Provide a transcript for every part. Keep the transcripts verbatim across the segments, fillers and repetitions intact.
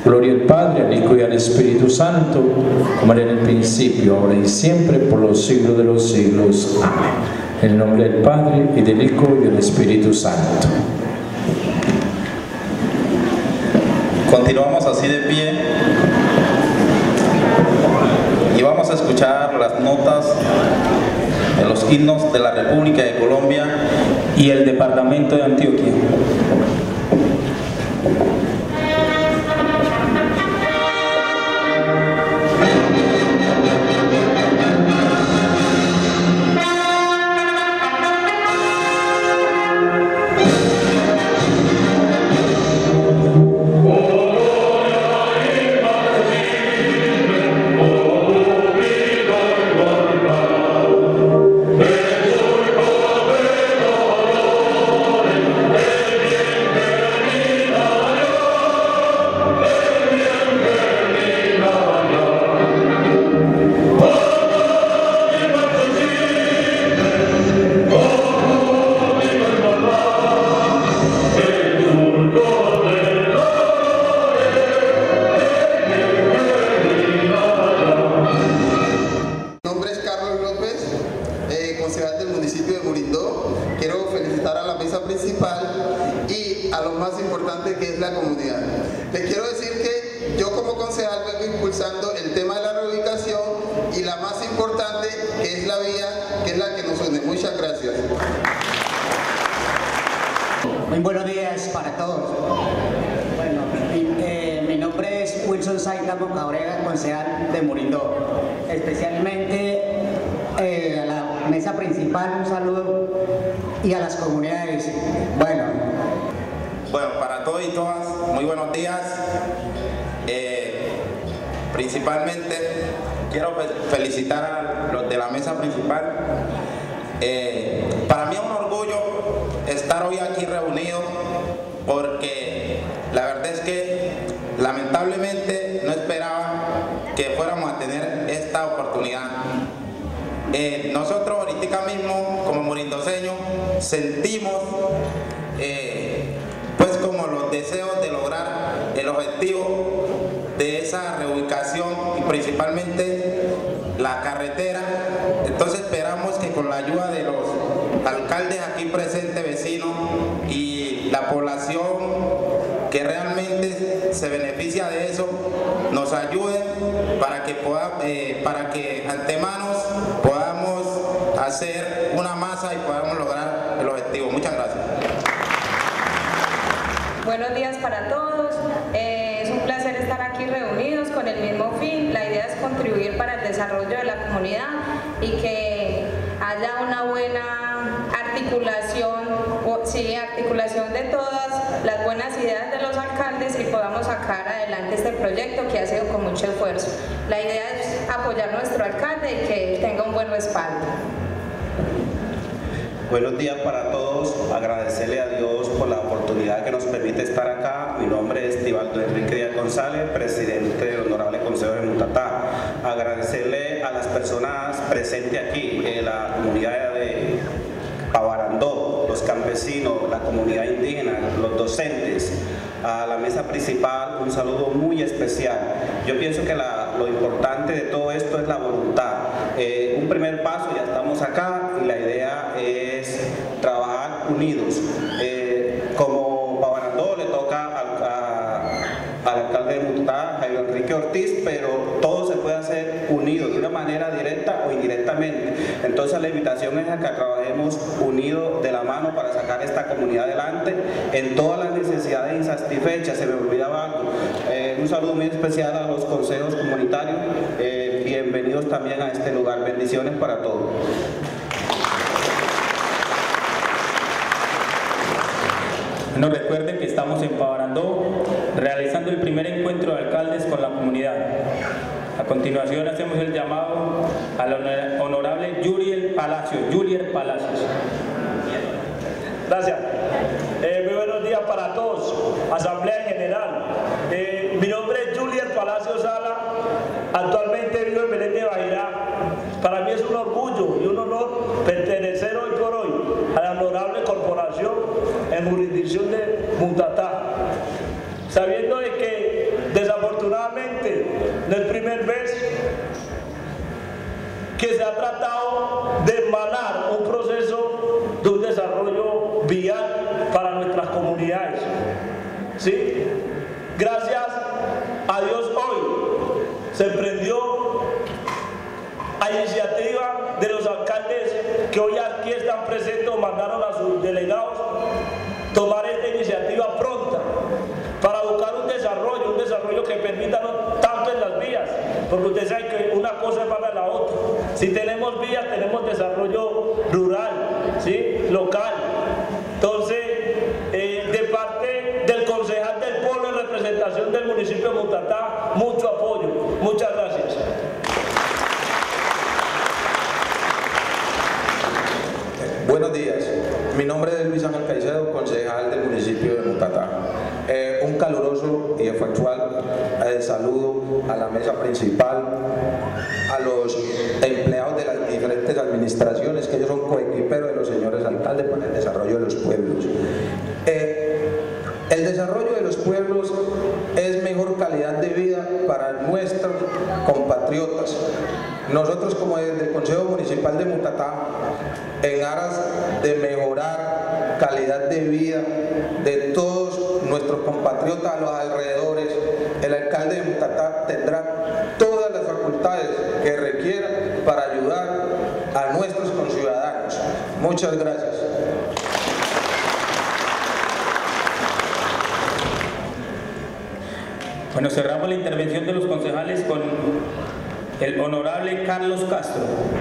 Gloria al Padre, al Hijo y al Espíritu Santo, como era en el principio, ahora y siempre, por los siglos de los siglos. Amén. En el nombre del Padre, y del Hijo y del Espíritu Santo. Continuamos así de pie y vamos a escuchar las notas de los himnos de la República de Colombia y el departamento de Antioquia. Muy buenos días para todos. Bueno, mi, eh, mi nombre es Wilson Saitamo Cabrera, concejal de Murindó. Especialmente eh, a la mesa principal, un saludo, y a las comunidades. Bueno, bueno para todos y todas, muy buenos días. Eh, principalmente quiero felicitar a los de la mesa principal. Eh, para mí es un orgullo estar hoy aquí reunidos, porque la verdad es que lamentablemente no esperaba que fuéramos a tener esta oportunidad. Eh, nosotros ahorita mismo como murindoseños sentimos eh, pues como los deseos de lograr el objetivo de esa reubicación y principalmente la carretera. Entonces esperamos que con la ayuda de los alcaldes aquí presentes, vecinos, y la población que realmente se beneficia de eso, nos ayuden para que, pueda, eh, para que antemanos podamos hacer una masa y podamos lograr el objetivo. Muchas gracias. Buenos días para todos. Eh, es un placer estar aquí reunidos con el mismo fin. La idea es contribuir para el desarrollo de la comunidad y que haya una buena articulación, o, sí, articulación de todas las buenas ideas de los alcaldes y podamos sacar adelante este proyecto que ha sido con mucho esfuerzo. La idea es apoyar a nuestro alcalde y que él tenga un buen respaldo. Buenos días para todos, agradecerle a Dios por la oportunidad que nos permite estar acá. Mi nombre es Tibaldo Enrique Díaz González, presidente del Honorable Consejo de Mutatá. Agradecerle a las personas presentes aquí, en la comunidad de Pavarandó, los campesinos, la comunidad indígena, los docentes, a la mesa principal, un saludo muy especial. Yo pienso que la, lo importante de todo esto es la voluntad. Eh, un primer paso, ya estamos acá y la idea es trabajar unidos. Eh, como Pavarandó le toca a, a, al alcalde de Mutatá, Jairo Enrique Ortiz, pero todo se puede hacer unido, de una manera directa o indirectamente. Entonces la invitación es a que trabajemos unidos de la mano para sacar esta comunidad adelante en todas las necesidades insatisfechas. Se me olvidaba algo. Eh, un saludo muy especial a los consejos comunitarios. Eh, bienvenidos también a este lugar. Bendiciones para todos. Bueno, recuerden que estamos en Pavarandó realizando el primer encuentro de alcaldes con la comunidad. A continuación hacemos el llamado al honorable Yuriel Palacios. Yuriel Palacios. Gracias. Eh, muy buenos días para todos. Asamblea General. Eh, mi nombre es Yuriel Palacios Sala. Actualmente vivo en Belén de Bajirá. Para mí es un orgullo y un honor pertenecer hoy por hoy a la honorable corporación en jurisdicción de Mutatá, sabiendo de que desafortunadamente ¿sí? Gracias a Dios hoy se emprendió a iniciativa de los alcaldes que hoy aquí están presentes, mandaron a sus delegados tomar esta iniciativa pronta para buscar un desarrollo, un desarrollo que permita no tanto en las vías, porque ustedes saben que una cosa es para la otra. Si tenemos vías, tenemos desarrollo rural, ¿sí? Local. Entonces, eh, de parte del concejal del pueblo en representación del municipio de Mutatá, mucho apoyo. Muchas gracias. Buenos días, mi nombre es Luis Ángel Caicedo, concejal del municipio de Mutatá. Eh, un caluroso y efectual eh, saludo a la mesa principal, a los empleados de las diferentes administraciones, que ellos son coequiperos de los señores alcaldes para el desarrollo de los pueblos. Eh, el desarrollo de los pueblos es mejor calidad de vida para nuestros compatriotas. Nosotros, como desde el Consejo Municipal de Mutatá, en aras de mejorar calidad de vida de todos nuestros compatriotas a los alrededores, el alcalde de Mutatá tendrá todas las facultades que requiera para ayudar a nuestros conciudadanos. Muchas gracias. Bueno, cerramos la intervención de los concejales con el honorable Carlos Castro.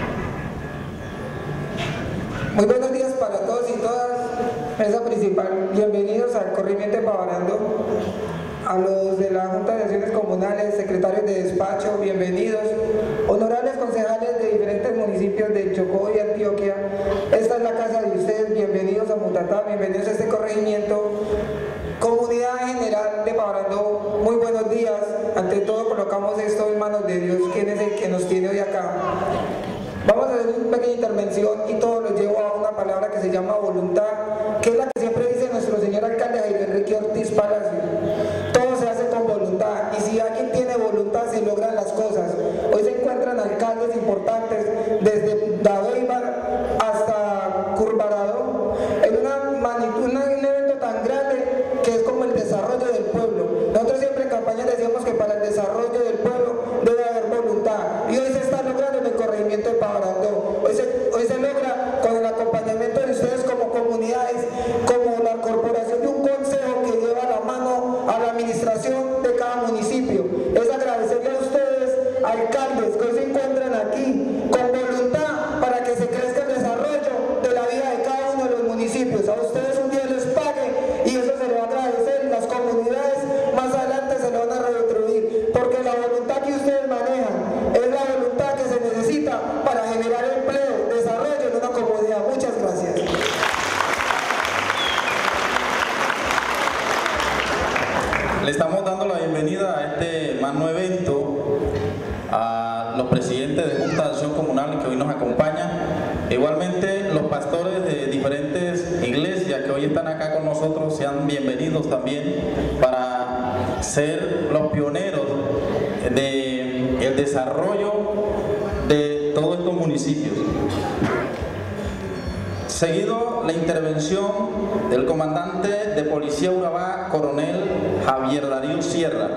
Muy buenos días para todos y todas, mesa principal. Bienvenidos al corrimiento de Pavarandó. A los de la Junta de Acciones Comunales, secretarios de despacho, bienvenidos. Honorables concejales de diferentes municipios de Chocó y Antioquia, esta es la casa de ustedes. Bienvenidos a Mutatá, bienvenidos a este corregimiento. Comunidad general de Pavarandó, muy buenos días. Ante todo colocamos esto en manos de Dios, quien es el que nos tiene hoy acá. Vamos a hacer una pequeña intervención y todo lo llevo a una palabra que se llama voluntad, que es la que siempre dice nuestro señor alcalde Jairo Enrique Ortiz Palacio. Todo se hace con voluntad y si alguien tiene voluntad se logran las cosas. Hoy se encuentran alcaldes importantes desde Dabeibar hasta Curvarado en una magnitud, un evento tan grande que es como el desarrollo del pueblo. Nosotros siempre en campaña decíamos que para el desarrollo del pueblo debe haber voluntad y hoy se está logrando en el corregimiento de Pavarandó. Hoy se, hoy se logra con el acompañamiento de ustedes como comunidades, como la corporación de un consejo que lleva la mano a la administración de cada municipio. Es agradecerle a ustedes, alcaldes, que hoy se encuentran aquí con voluntad para que se crezca el desarrollo de la vida de cada uno de los municipios. A ustedes un día les pague y eso se le va a agradecer y las comunidades más adelante se lo van a retribuir, porque la voluntad que ustedes manejan es la voluntad que se necesita para generar empleo, desarrollo en una comunidad. Muchas gracias. Le estamos dando la bienvenida a este magno evento a los presidentes de Junta de Acción Comunal que hoy nos acompañan, igualmente los pastores de diferentes iglesias que hoy están acá con nosotros, sean bienvenidos también para ser los pioneros del desarrollo de todos estos municipios. Seguido la intervención del comandante de Policía Urabá, coronel Javier Darío Sierra.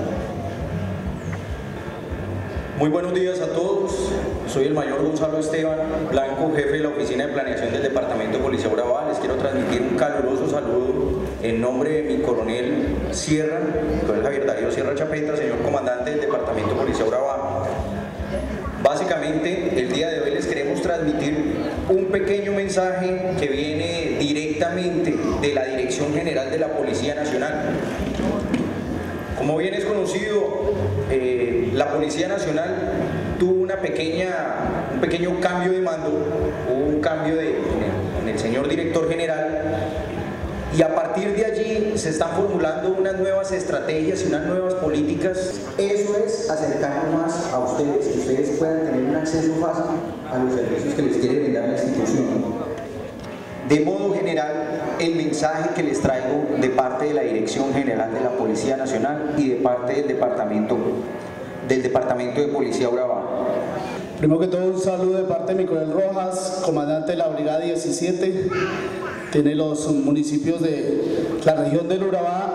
Muy buenos días a todos, soy el mayor Gonzalo Esteban Blanco, jefe de la Oficina de Planeación del Departamento de Policía Urabá. Les quiero transmitir un caluroso saludo en nombre de mi coronel Sierra, coronel Javier Darío Sierra Chapeta, señor comandante del Departamento de Policía Urabá. Básicamente, el día de hoy les queremos transmitir un pequeño mensaje que viene directamente de la Dirección General de la Policía Nacional. Como bien es conocido, eh, la Policía Nacional tuvo una pequeña, un pequeño cambio de mando, hubo un cambio de, en, el, en el señor director general, y a partir de allí se están formulando unas nuevas estrategias y unas nuevas políticas. Eso es acercarnos más a ustedes, que ustedes puedan tener un acceso fácil a los servicios que les quiere brindar la institución. De modo general, el mensaje que les traigo de parte de la Dirección General de la Policía Nacional y de parte del Departamento, del Departamento de Policía Urabá. Primero que todo, un saludo de parte de mi coronel Rojas, comandante de la Brigada diecisiete. Tiene los municipios de la región del Urabá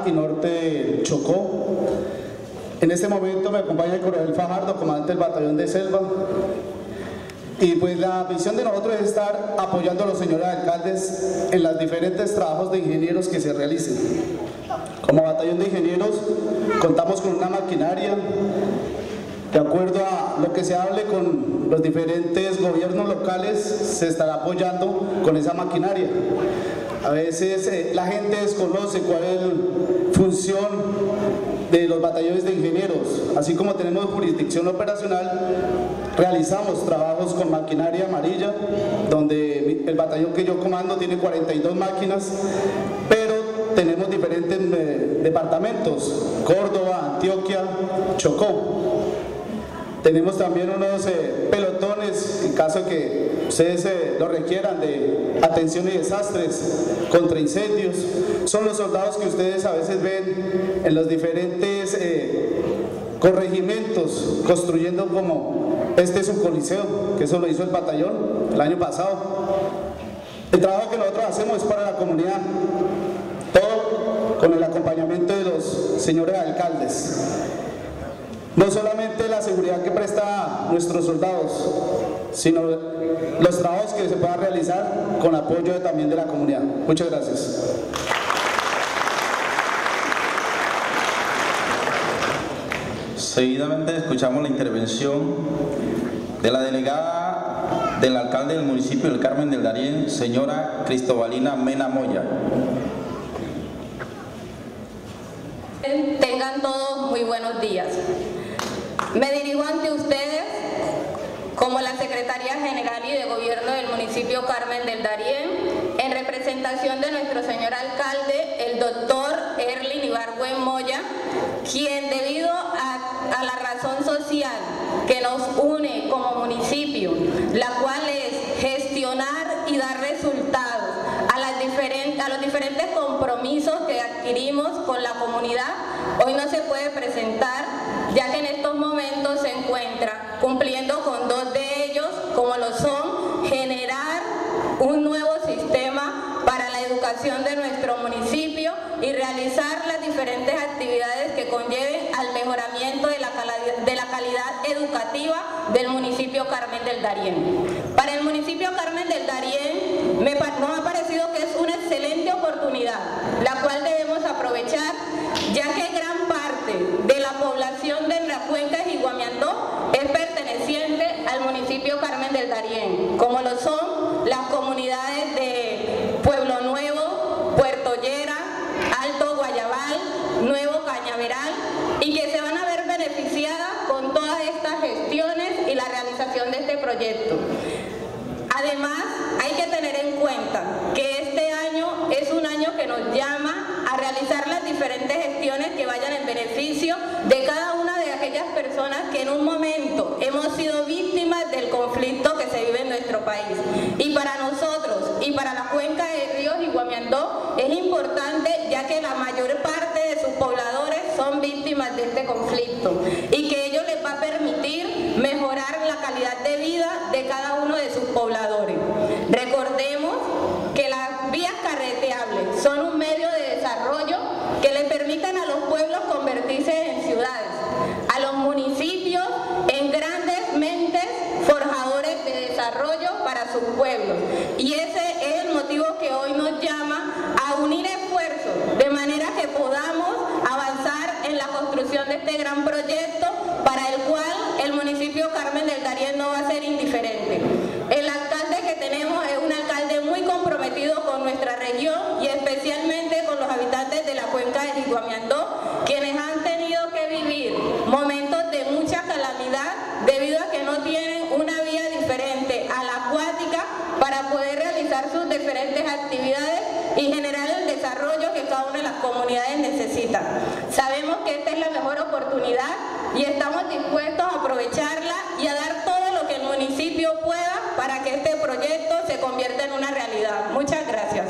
y norte de Chocó. En este momento me acompaña el coronel Fajardo, comandante del batallón de Selva. Y pues la misión de nosotros es estar apoyando a los señores alcaldes en los diferentes trabajos de ingenieros que se realicen. Como batallón de ingenieros contamos con una maquinaria. De acuerdo a lo que se hable con los diferentes gobiernos locales, se estará apoyando con esa maquinaria. A veces eh, la gente desconoce cuál es la función de los batallones de ingenieros. Así como tenemos jurisdicción operacional, realizamos trabajos con maquinaria amarilla, donde el batallón que yo comando tiene cuarenta y dos máquinas, pero tenemos diferentes eh, departamentos: Córdoba, Antioquia, Chocó. Tenemos también unos eh, pelotones, en caso de que ustedes eh, lo requieran, de atención y desastres, contra incendios. Son los soldados que ustedes a veces ven en los diferentes eh, corregimientos, construyendo como este es un coliseo, que eso lo hizo el batallón el año pasado. El trabajo que nosotros hacemos es para la comunidad, todo con el acompañamiento de los señores alcaldes. No solamente la seguridad que presta nuestros soldados, sino los trabajos que se puedan realizar con apoyo también de la comunidad. Muchas gracias. Seguidamente escuchamos la intervención de la delegada del alcalde del municipio del Carmen del Darién, señora Cristobalina Mena Moya. Tengan todos muy buenos días. Me dirijo ante ustedes como la Secretaría General y de Gobierno del municipio Carmen del Darién, en representación de nuestro señor alcalde, el doctor Erlin Ibargüen Moya, quien debido a, a la razón social que nos une como municipio, la cual es gestionar y dar resultados a, las diferentes, a los diferentes compromisos que adquirimos con la comunidad, hoy no se puede presentar, ya que en estos momentos se encuentra cumpliendo con dos de ellos, como lo son generar un nuevo sistema para la educación de nuestro municipio y realizar las diferentes actividades que conlleven al mejoramiento de la, de la calidad educativa del municipio Carmen del Darién. Para el municipio Carmen del Darién me, nos ha parecido que es una excelente oportunidad, la cual debemos aprovechar, ya que gran parte de la población de la cuenca de Jiguamiantó es perteneciente al municipio Carmen del Darién, como lo son las comunidades de Pueblo Nuevo, Puerto Llera, Alto Guayabal, Nuevo Cañaveral, y que se van a ver beneficiadas con todas estas gestiones y la realización de este proyecto. Además, hay que tener en cuenta que este año es un año que nos llama a realizar las diferentes gestiones que vayan en beneficio de cada una de aquellas personas que en un momento hemos sido víctimas del conflicto que se vive en nuestro país. Y para nosotros y para la cuenca de ríos Jiguamiantó es importante, ya que la mayor parte de sus pobladores son víctimas de este conflicto y que ello les va a permitir mejorar la calidad de vida de cada uno de sus pobladores. Recordemos que las vías carreteables son un medio de desarrollo que le permitan a los pueblos convertirse en ciudades, a los municipios en grandes mentes forjadores de desarrollo para sus pueblos. Y ese es el motivo que hoy nos llama a unir esfuerzos de manera que podamos avanzar en la construcción de este gran proyecto, para el cual el municipio Carmen del Darién no va a ser indiferente. El alcalde que tenemos es un alcalde muy comprometido con nuestra región y especialmente con los habitantes de la cuenca de Jiguamiantó, quienes han tenido que vivir momentos de mucha calamidad debido a que no tienen una vía diferente a la acuática para poder realizar sus diferentes actividades y generar el desarrollo que cada una de las comunidades necesita. Sabemos que esta es la mejor oportunidad y estamos dispuestos a aprovecharla y a dar todo lo que el municipio pueda para que este proyecto se convierta en una realidad. Muchas gracias.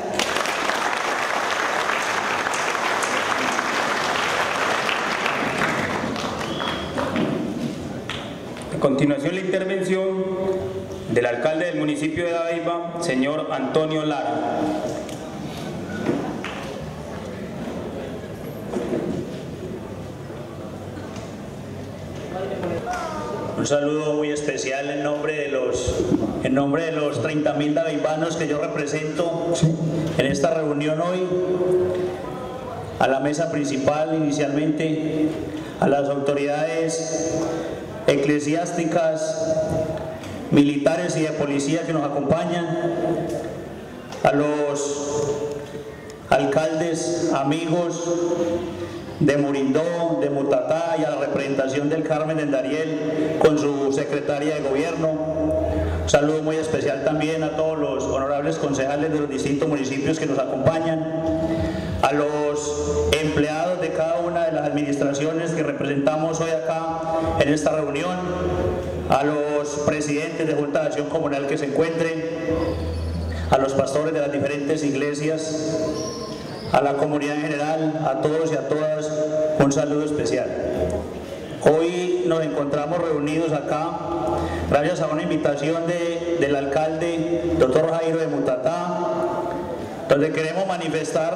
A continuación, la intervención del alcalde del municipio de Dabeiba, señor Antonio Lara. Un saludo muy especial en nombre de los, en nombre de los treinta mil daveibanos que yo represento en esta reunión hoy, a la mesa principal inicialmente, a las autoridades eclesiásticas, militares y de policía que nos acompañan, a los alcaldes, amigos de Murindó, de Mutatá y a la representación del Carmen del Darién con su secretaria de gobierno. Un saludo muy especial también a todos los honorables concejales de los distintos municipios que nos acompañan, a los empleados de cada una de las administraciones que representamos hoy acá en esta reunión, a los presidentes de Junta de Acción Comunal que se encuentren, a los pastores de las diferentes iglesias, a la comunidad en general, a todos y a todas, un saludo especial. Hoy nos encontramos reunidos acá gracias a una invitación de, del alcalde, doctor Jairo de Mutatá, donde queremos manifestar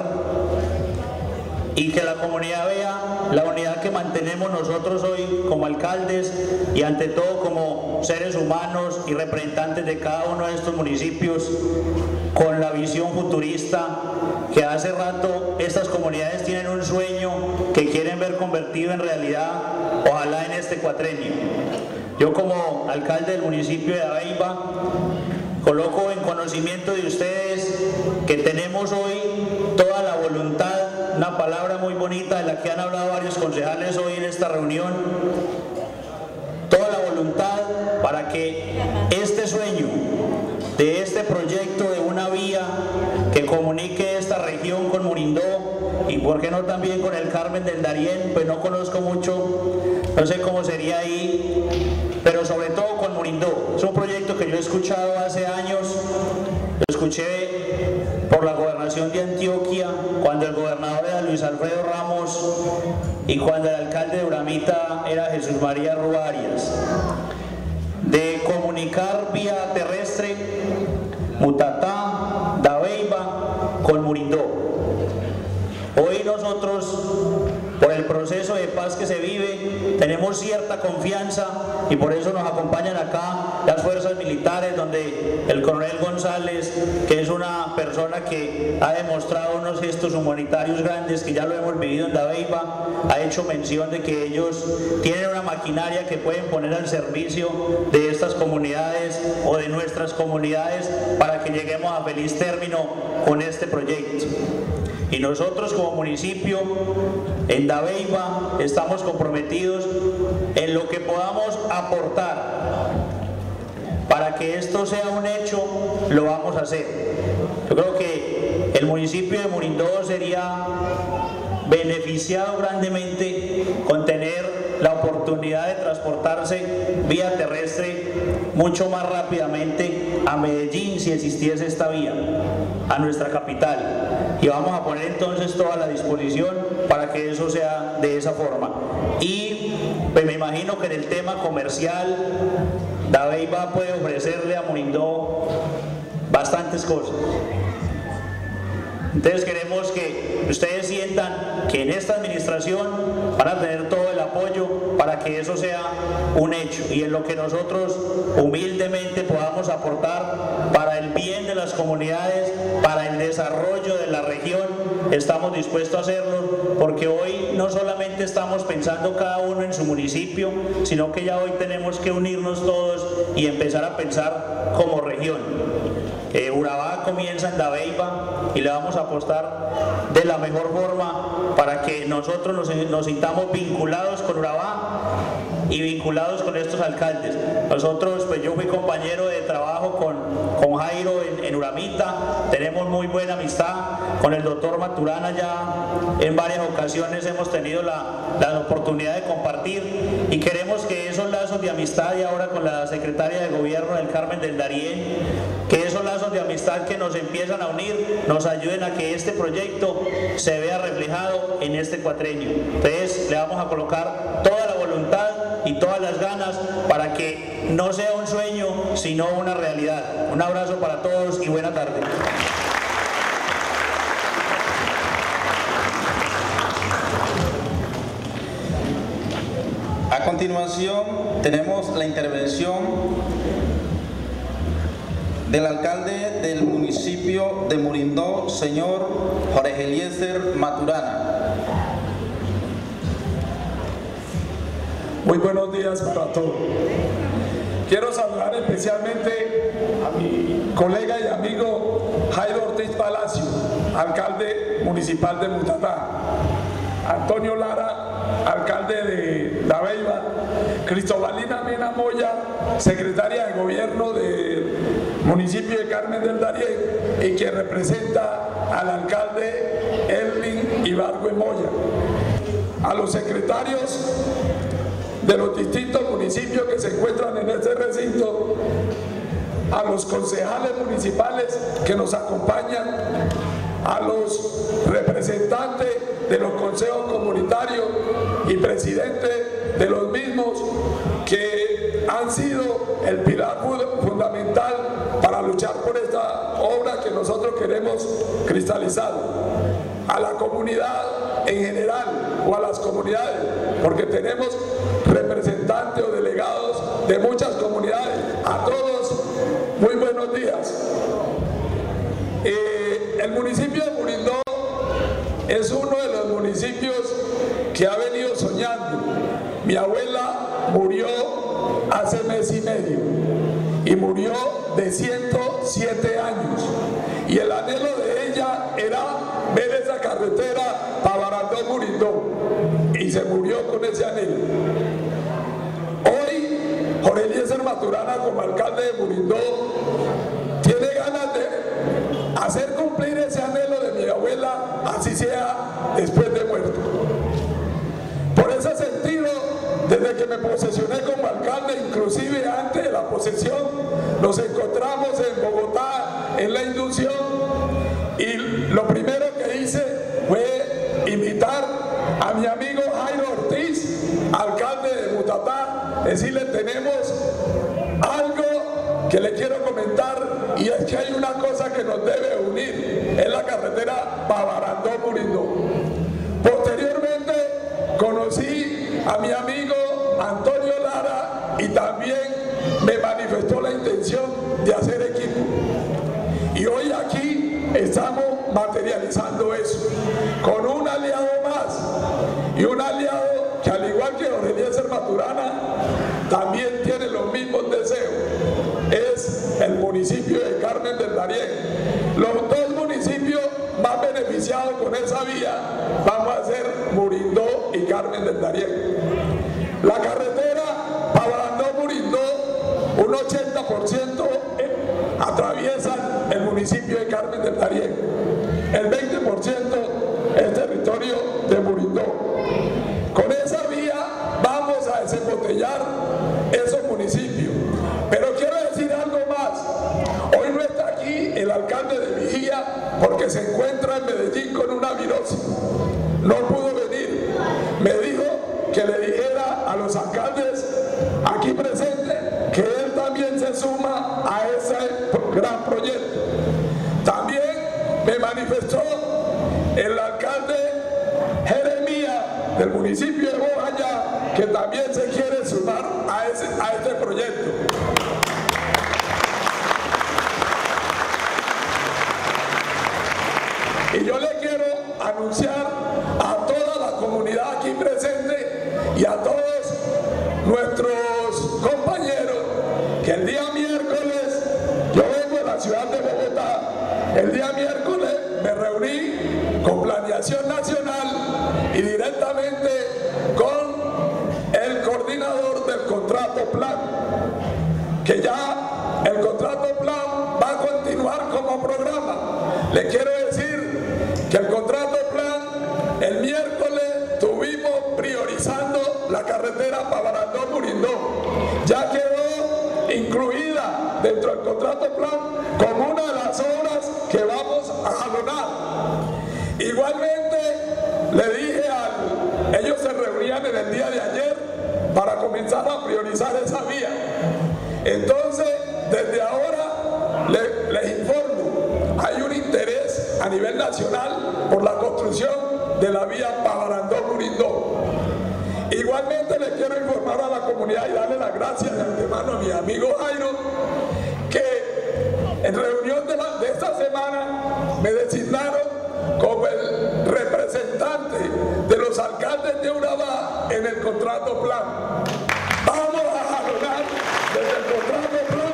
y que la comunidad vea la unidad que mantenemos nosotros hoy como alcaldes y ante todo como seres humanos y representantes de cada uno de estos municipios, con la visión futurista que hace rato estas comunidades tienen un sueño que quieren ver convertido en realidad, ojalá en este cuatrenio. Yo como alcalde del municipio de Dabeiba coloco en conocimiento de ustedes que tenemos hoy toda la voluntad, una palabra muy bonita de la que han hablado varios concejales hoy en esta reunión, toda la voluntad para que este sueño de este proyecto de una vía que comunique esta región con Murindó y por qué no también con el Carmen del Darién, pues no conozco mucho, no sé cómo sería ahí, pero sobre todo con Murindó. Es un proyecto que yo he escuchado hace años, lo escuché por la gobernación de Antioquia, cuando el gobernador era Luis Alfredo Ramos y cuando el alcalde de Uramita era Jesús María Rúa Arias, de comunicar vía terrestre Mutatá, Dabeiba con Murindó. Hoy nosotros, por el proceso de paz que se vive, tenemos cierta confianza y por eso nos acompañan acá las fuerzas militares, donde el coronel González, que es una persona que ha demostrado unos gestos humanitarios grandes, que ya lo hemos vivido en Dabeiba, ha hecho mención de que ellos tienen una maquinaria que pueden poner al servicio de estas comunidades o de nuestras comunidades para que lleguemos a feliz término con este proyecto. Y nosotros como municipio en Dabeiba estamos comprometidos en lo que podamos aportar para que esto sea un hecho, lo vamos a hacer. Yo creo que el municipio de Murindó sería beneficiado grandemente con tener la oportunidad de transportarse vía terrestre mucho más rápidamente a Medellín si existiese esta vía, a nuestra capital, y vamos a poner entonces toda la disposición para que eso sea de esa forma. Y pues me imagino que en el tema comercial Dabeiba puede ofrecerle a Murindó bastantes cosas. Entonces queremos que ustedes sientan que en esta administración van a tener todo el apoyo para que eso sea un hecho y en lo que nosotros humildemente podamos aportar para el bien de las comunidades, para el desarrollo de la región, estamos dispuestos a hacerlo, porque hoy no solamente estamos pensando cada uno en su municipio, sino que ya hoy tenemos que unirnos todos y empezar a pensar como región. Eh, Urabá comienza en Dabeiba y le vamos a apostar de la mejor forma para que nosotros nos, nos sintamos vinculados con Urabá y vinculados con estos alcaldes. Nosotros, pues yo fui compañero de trabajo con, con Jairo en, en Uramita, tenemos muy buena amistad con el doctor Maturana, ya en varias ocasiones hemos tenido la, la oportunidad de compartir y queremos que esos lazos de amistad, y ahora con la secretaria de gobierno del Carmen del Darién, que esos lazos de amistad que nos empiezan a unir nos ayuden a que este proyecto se vea reflejado en este cuatrenio. Entonces le vamos a colocar toda la voluntad y todas las ganas para que no sea un sueño sino una realidad. Un abrazo para todos y buena tarde. A continuación tenemos la intervención del alcalde del municipio de Murindó, señor Jorge Eliezer Maturana. Muy buenos días para todos. Quiero saludar especialmente a mi colega y amigo Jairo Ortiz Palacio, alcalde municipal de Mutatá, Antonio Lara, alcalde de La Beiba, Cristobalina Mena Moya, secretaria de gobierno del municipio de Carmen del Darién y quien representa al alcalde Erwin Ibargüe Moya, a los secretarios de los distintos municipios que se encuentran en este recinto, a los concejales municipales que nos acompañan, a los representantes de los consejos comunitarios y presidentes de los mismos que han sido el pilar fundamental para luchar por esta obra que nosotros queremos cristalizar, a la comunidad en general o a las comunidades, porque tenemos representantes o delegados de muchas comunidades. A todos, muy buenos días. Eh, el municipio de Murindó es uno de los municipios que ha venido soñando. Mi abuela murió hace mes y medio y murió de ciento siete años, y el anhelo de ella era ver esa carretera Pavarandó-Murindó, y se murió con ese anhelo. Hoy Jorge Eliezer Maturana, como alcalde de Murindó, tiene ganas de hacer cumplir ese anhelo de mi abuela, así sea después de muerto. Por ese sentido, desde que me posesioné como alcalde, inclusive antes de la posesión, nos encontramos en Bogotá en la inducción, y lo primero que hice fue invitar a mi amigo Jairo Ortiz, alcalde de Mutatá, decirle: tenemos algo que le quiero comentar, y es que hay una cosa que nos debe unir, es la carretera Pavarandó-Murindó. Posteriormente conocí a mi amigo Antonio Lara y también me manifestó la intención de hacer equipo, y hoy aquí estamos materializando eso con un aliado más, y un aliado que, al igual que Jorge Eliezer Maturana, también tiene los mismos deseos. Es el municipio de Carmen del Darién. Los dos municipios más beneficiados con esa vía vamos a ser Murindó y Carmen del Darién. La carretera Pavarandó-Murindó, un ochenta por ciento atraviesa el municipio de Carmen del Darién. El veinte por ciento es territorio de Murindó. Con esa vía vamos a desembotellar esos municipios. Pero quiero decir algo más. Hoy no está aquí el alcalde de Vigía porque se encuentra en Medellín con una virosis. No pudo venir. Me dijo que le dijera a los alcaldes aquí presentes que él también se suma a ese gran proyecto. También me manifestó el alcalde Jeremías del municipio de Bojayá, que también se quiere sumar a, ese, a este proyecto. Y yo le quiero anunciar a toda la comunidad aquí presente y a todos nuestros compañeros que el día miércoles, yo vengo de la ciudad de Bogotá, el día miércoles me reuní con Planeación Nacional y directamente con el coordinador del contrato plan, que ya el contrato plan va a continuar como programa. Le quiero decir que el contrato plan, el miércoles tuvimos priorizando la carretera Pavarandó-Murindó. Ya quedó incluida dentro del contrato plan como una de las obras que vamos a jalonar. Igualmente le dije al, ellos se reunían en el día de ayer para comenzar a priorizar esa vía. Entonces, desde ahora le, les informo, hay un interés a nivel nacional por la construcción de la vía Pavarandó-Murindó. Igualmente le le quiero informar a la comunidad y darle las gracias de antemano a mi amigo Jairo, que en reunión de, la, de esta semana me designaron como el representante de los alcaldes de Urabá en el contrato plan. Vamos a jalonar desde el contrato plan.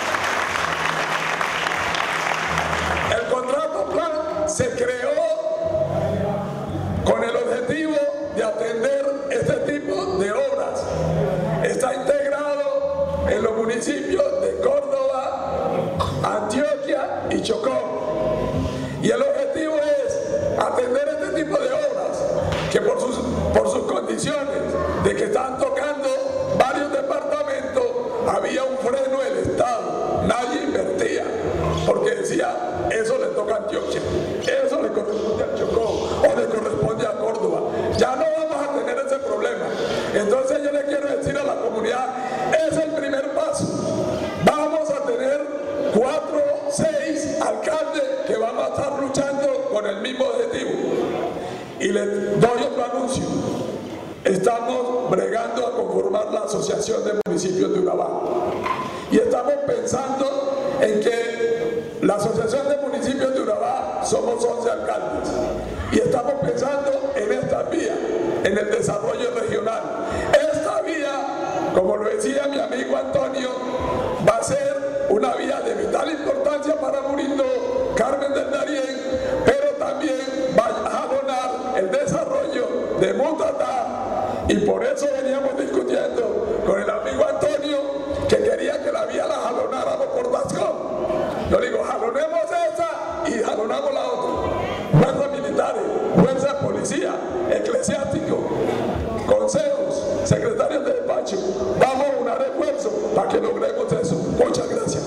El contrato plan se creó con el objetivo de atender este tipo de obras. Está integrado en los municipios de Córdoba, Antioquia y Chocó. Y el objetivo es atender este tipo de obras que por sus, por sus condiciones de que están tocando varios departamentos, había un freno del Estado. Nadie invertía porque decía, eso le toca a Antioquia, eso le corresponde a Chocó o le corresponde a Córdoba. Ya no vamos a tener ese problema. Entonces yo le quiero decir a la comunidad, es el primer paso. Vamos a tener cuatro, seis alcaldes que van a estar luchando con el mismo objetivo. Y les doy otro anuncio. Estamos bregando a conformar la Asociación de Municipios de Urabá. Y estamos pensando en que la Asociación de Municipios de Urabá somos once alcaldes. Y estamos pensando en esta vía, en el desarrollo regional. Esta vía, como lo decía mi amigo Antonio, va a ser una vía de vital importancia para Murindo, Carmen del Darién, pero también va a abonar el desarrollo de Mutatá. Y por eso veníamos discutiendo con el amigo Antonio que quería que la vía la jalonáramos por Vascón. Yo digo, jalonemos esa y jalonamos la otra. Fuerzas militares, fuerzas de policía, eclesiásticos, consejos, secretarios de despacho. Vamos a unar esfuerzos para que logremos eso. Muchas gracias.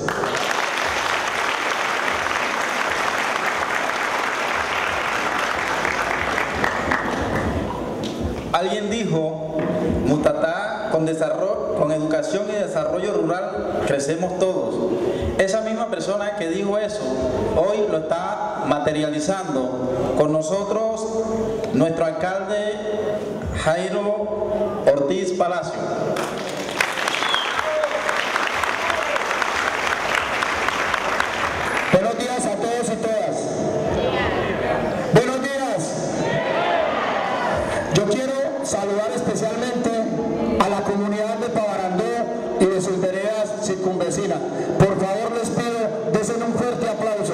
Alguien dijo, Mutatá, con, desarrollo, con educación y desarrollo rural crecemos todos. Esa misma persona que dijo eso, hoy lo está materializando con nosotros nuestro alcalde Jairo Ortiz Palacio. Buenos días a todos y todas. Buenos días. Yo quiero saludar especialmente a la comunidad de Pavarandó y de sus veredas circunvecinas. Por favor, les pido, desen un fuerte aplauso.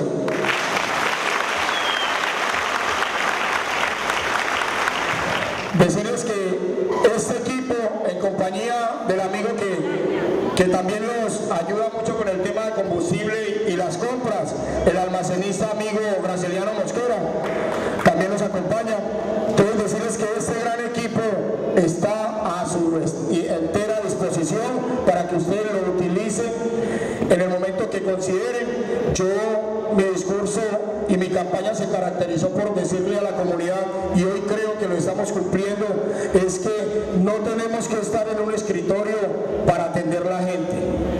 Decirles que este equipo, en compañía del amigo que, que también nos ayuda mucho con el tema de combustible y las compras, el almacenista amigo Brasiliano Mosquera, también nos acompaña. Entonces decirles que este gran equipo está a su entera disposición para que ustedes lo utilicen en el momento que consideren. Yo, mi discurso y mi campaña se caracterizó por decirle a la comunidad, y hoy creo que lo estamos cumpliendo, es que no tenemos que estar en un escritorio para atender a la gente.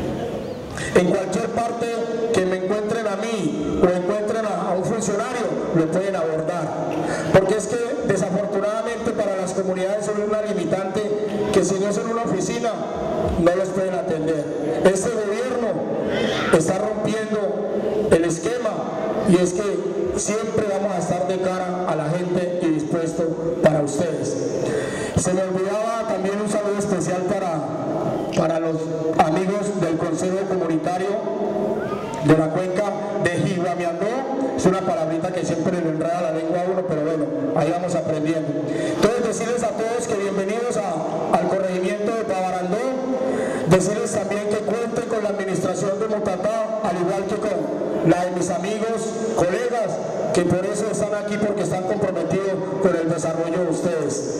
En cualquier parte que me encuentren a mí o encuentren a, a un funcionario, lo pueden abordar. Porque es que desafortunadamente para las comunidades son una limitante que si no es en una oficina, no los pueden atender. Este gobierno está rompiendo el esquema y es que siempre vamos a estar de cara a la gente y dispuesto para ustedes. Se me olvidaba también un saludo especial para, para los amigos del Consejo Comunitario de la cuenca de Jiguamiandó. Es una palabrita que siempre le enreda la lengua a uno, pero bueno, ahí vamos aprendiendo. Entonces decirles a todos que bienvenidos a, al corregimiento de Pavarandó, decirles también que cuenten con la administración de Mutatá, al igual que con la de mis amigos, colegas, que por eso están aquí, porque están comprometidos con el desarrollo de ustedes.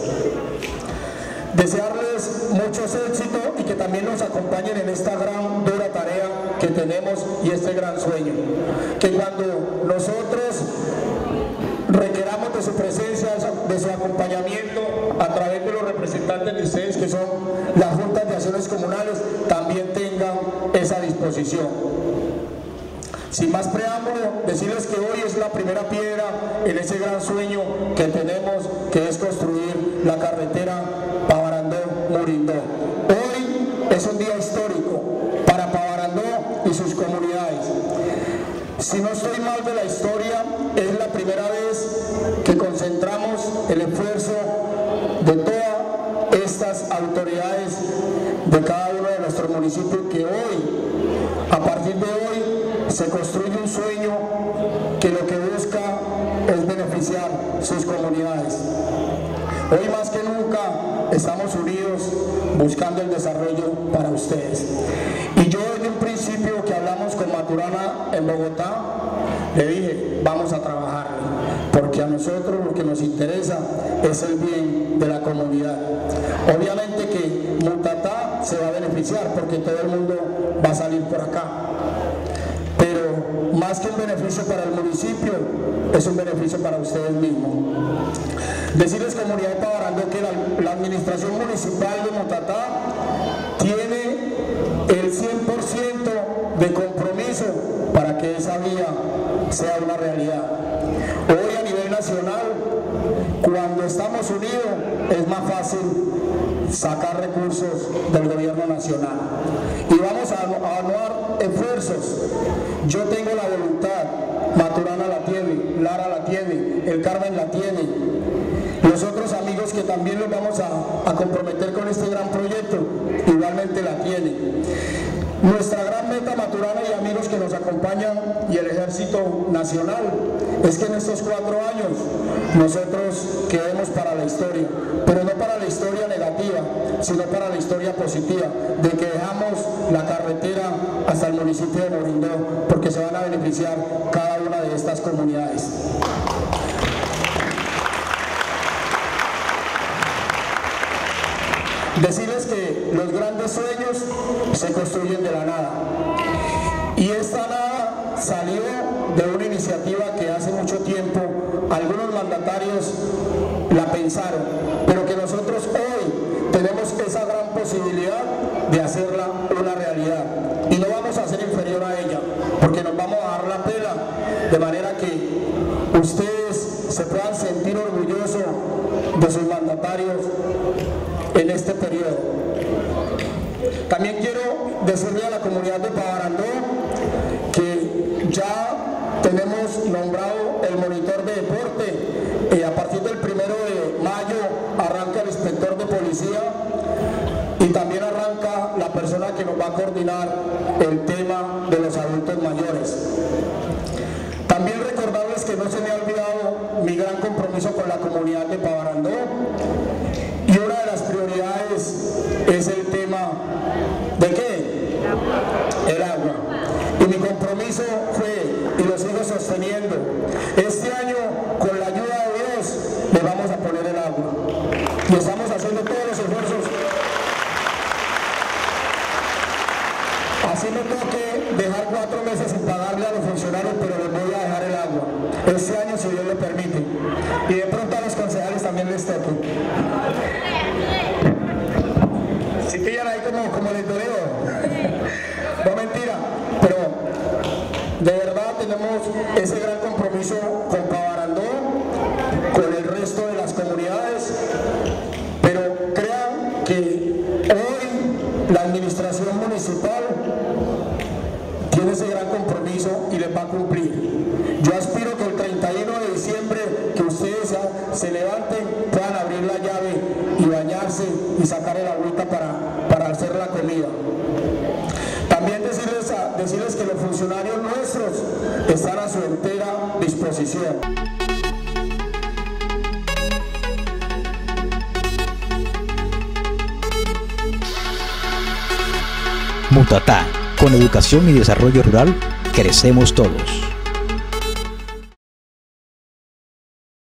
Desearles muchos éxitos y que también nos acompañen en esta gran, dura tarea que tenemos y este gran sueño. Que cuando nosotros requeramos de su presencia, de su acompañamiento a través de los representantes de ustedes que son las juntas de acciones comunales, también tengan esa disposición. Sin más preámbulo, decirles que hoy es la primera piedra en ese gran sueño que tenemos, que es construir la carretera Pavarandó Murindó. Hoy es un día histórico para Pavarandó y sus comunidades. Si no estoy mal de la historia, es la primera vez que concentramos el esfuerzo de todas estas autoridades de cada uno de nuestros municipios, que hoy, a partir de hoy, se construye un sueño que lo que busca es beneficiar sus comunidades. Hoy más que nunca estamos unidos buscando el desarrollo para ustedes. Y yo desde un principio que hablamos con Maturana en Bogotá, le dije, vamos a trabajar, porque a nosotros lo que nos interesa es el bien de la comunidad. Obviamente que Mutatá se va a beneficiar porque todo el mundo va a salir por acá. Pero más que un beneficio para el municipio, es un beneficio para ustedes mismos. Decirles, comunidad de Pavarandó, que la, la administración municipal de Mutatá tiene el cien por ciento de compromiso para que esa vía sea una realidad. Hoy a nivel nacional, cuando estamos unidos, es más fácil sacar recursos del gobierno nacional. Y vamos a, a anuar esfuerzos. Yo tengo la voluntad, Maturana la tiene, Lara la tiene, el Carmen la tiene. Los otros amigos que también los vamos a, a comprometer con este gran proyecto, igualmente la tienen. Nuestra gran meta, Maturana y amigos que nos acompañan, y el Ejército Nacional, es que en estos cuatro años nosotros quedemos para la historia, pero no para la historia negativa, sino para la historia positiva, de que dejamos la carretera hasta el municipio de Murindó, porque se van a beneficiar cada una de estas comunidades. Decirles que los grandes sueños se construyen de la nada, y esta nada salió de una iniciativa que hace mucho tiempo algunos mandatarios la pensaron, pero que nosotros hoy tenemos esa gran posibilidad de hacerla una realidad, y no vamos a ser inferior a ella, porque nos vamos a dar la pela, de manera que ustedes se puedan sentir orgullosos de sus mandatarios en este periodo. También quiero decirle a la comunidad de Pavarandó que ya tenemos nombrado el monitor de deporte. Eh, a partir del primero de mayo arranca el inspector de policía, y también arranca la persona que nos va a coordinar el tema de los adultos mayores. También recordarles que no se me ha olvidado mi gran compromiso con la comunidad de Pavarandó, y una de las prioridades es el tema ¿de qué? El agua. Y mi compromiso fue, y lo sigo sosteniendo, este año, con la ayuda de Dios, le vamos a poner el agua. Y estamos haciendo todos los esfuerzos. Así me toque dejar cuatro meses sin pagarle a los funcionarios, pero les voy a dejar el agua este año, si Dios le permite. Y de pronto a los concejales también les toque. Si pillan ahí como, como les digo, no mentira, pero de verdad tenemos ese gran compromiso con Pavarandó, con el resto de las comunidades, pero crean que hoy la administración municipal tiene ese gran compromiso y les va a cumplir. Yo aspiro que el treinta y uno de diciembre, que ustedes se, se levanten, puedan abrir la llave y bañarse y sacar el agüita para, para hacer la comida. También decirles, a, decirles que los funcionarios nuestros están a su entera disposición. Mutatá, con educación y desarrollo rural, crecemos todos.